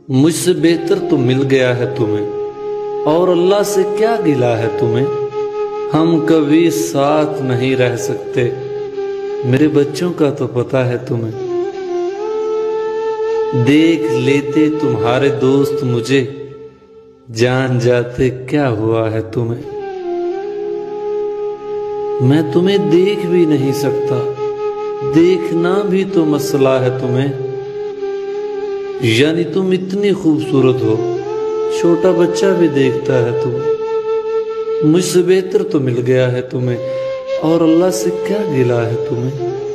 मुझसे बेहतर तो मिल गया है तुम्हें, और अल्लाह से क्या गिला है तुम्हें। हम कभी साथ नहीं रह सकते, मेरे बच्चों का तो पता है तुम्हें। देख लेते तुम्हारे दोस्त मुझे, जान जाते क्या हुआ है तुम्हें। मैं तुम्हें देख भी नहीं सकता, देखना भी तो मसला है तुम्हें। यानी तुम इतनी खूबसूरत हो, छोटा बच्चा भी देखता है तुम्हें। मुझसे बेहतर तो मिल गया है तुम्हें, और अल्लाह से क्या गिला है तुम्हें।